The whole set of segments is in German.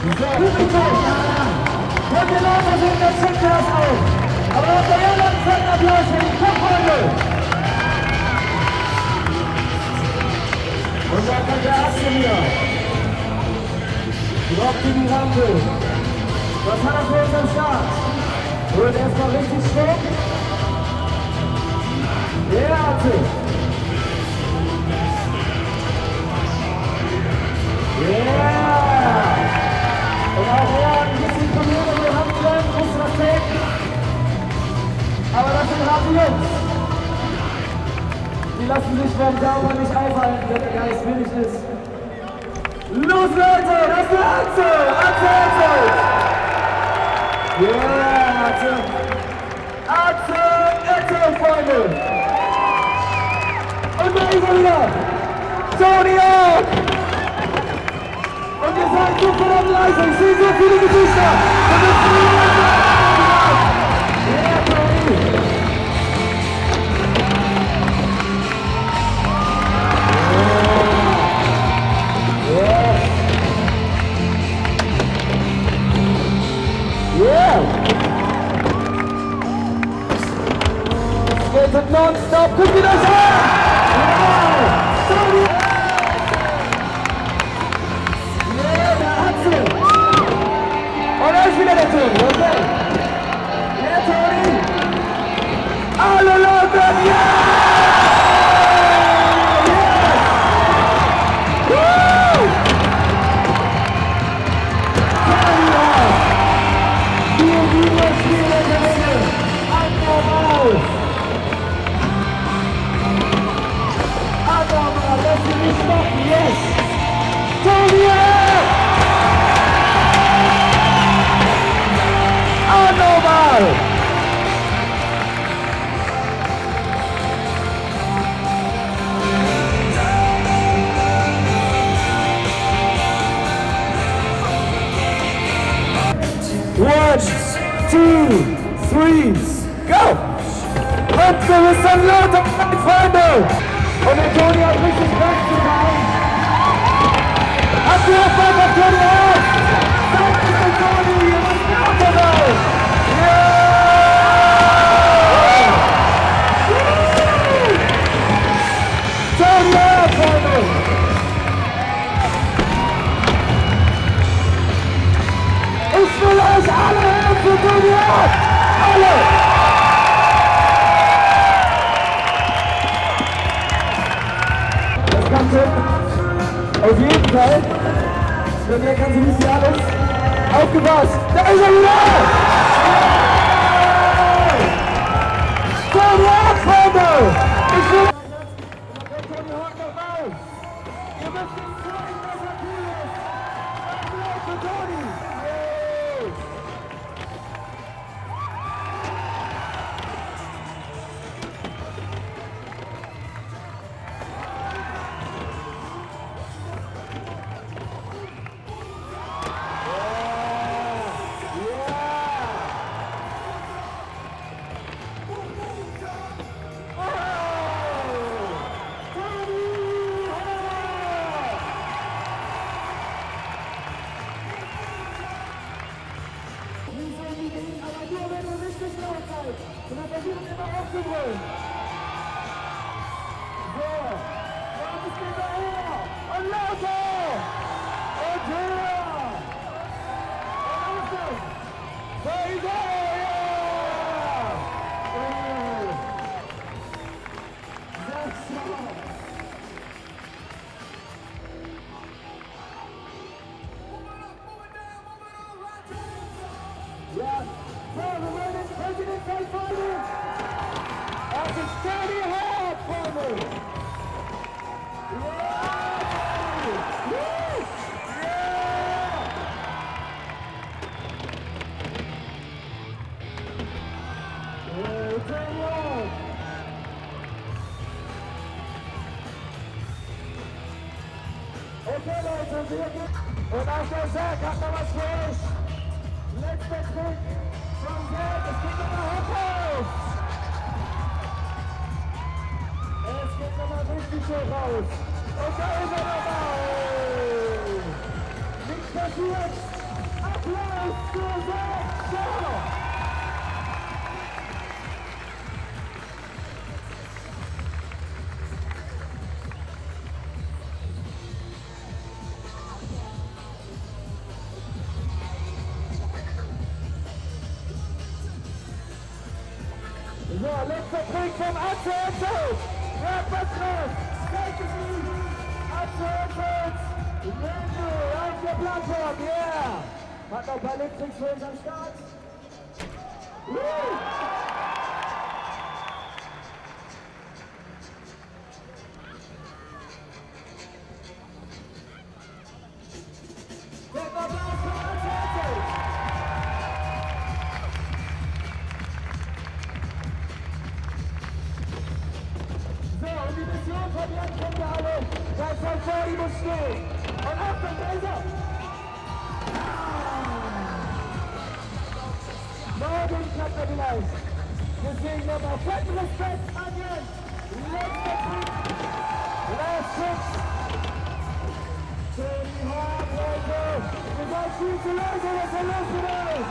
Und wir laufen sind, dann checkt ihr das auch. Aber auf der Erde einen Applaus für die Kopfrunde. Und dann kommt der Arzt hier. Droppt in die Rampe. Was hat er für uns am Start? Holt erstmal richtig Schwung. Der Arzt. Yeah! Und auch er hat ein bisschen Probleme mit Handklemmen, musste das taken. Aber das sind harte Jungs. Die lassen sich vom Daumen nicht aufhalten, wenn der Geist willig ist. Los Leute, das ist der Atze! Atze! Yeah, Atze! Atze, Freunde! Und da ist er wieder! Tony Hawk! Und ihr seid so verdammt leise, ich sehe so viele Gesichter! Yeah, Tony! Yeah! Skatet non-stop, guckt ihr das an! Yeah! Tony! Yeah, der Atze! Und da ist wieder der Tony, okay? Yeah, Tony! Alle Leute, yeah! Yes! Tony! Anormal! One, two, three, go! Und wir müssen lauter, meine Freunde! Und der Tony hat richtig Bock zu machen. Habt ihr Bock auf Tony Hawk? Zeigt es dem Tony, ihr müsst lauter sein! Tony Hawk, Freunde! Ich will euch alle hören für Tony Hawk! Alle! Auf jeden Fall, bei mir kann sie nicht alles. Aufgepasst! Da ist er wieder! Tony Hawk, Freunde! Ich will... Tony Hawk noch raus! Ihr müsst ihm zeigen, dass er cool ist! Applaus für Tony! Und dann versuchen immer aufzubrüllen. So. Und es geht daher. Und lauter. Und höher. Und ist es. So, ja. So, wir wollen den Präsident vollfallen. Das ist Tony Hawk, Freunde. Okay, Leute, wir gehen. Und auch der Sack hat noch was für euch. Letzter Trick vom Geld, es geht nochmal hoch. Es geht nochmal richtig hoch raus. Und da ist er nochmal. Nichts passiert. Applaus zusammen! So, letzter Trick vom Atze. Wer hat was drauf? Zeig es ihm! Atze! Auf der Plattform, yeah! Hat noch ein paar Liptricks für uns am Start. Seid noch Applaus für Atze! Und die Mission von Jan kommt da alle, dass er vor ihm steht. Und Achtung, da ist er! Morgen klappt er vielleicht. Deswegen nochmal fetten Respekt an Jan. Letzter Trick. Last Trick. Für die Hand, Leute. Ihr seid viel zu leise, was er los mit euch.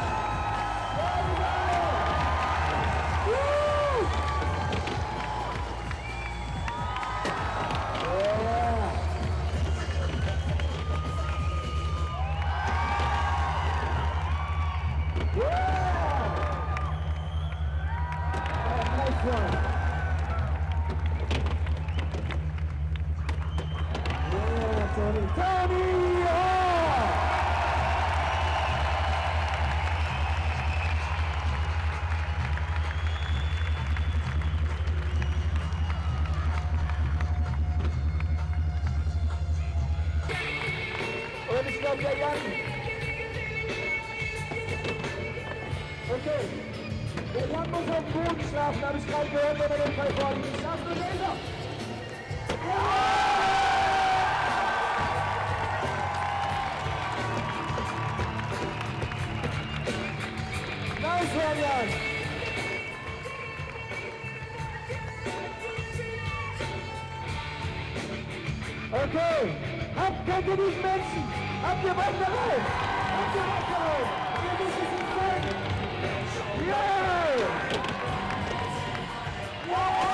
Und ich glaube, der Jan. Okay. Der Jan muss auf dem Boden schlafen, habe ich gerade gehört, wenn er den Fall vorliegt. Schlafen und Laser. Nice one, Jan. Okay. Kennt ihr diesen Menschen? Habt ihr was dabei? Habt ihr was dabei? Ihr müsst es uns zeigen. Yeah!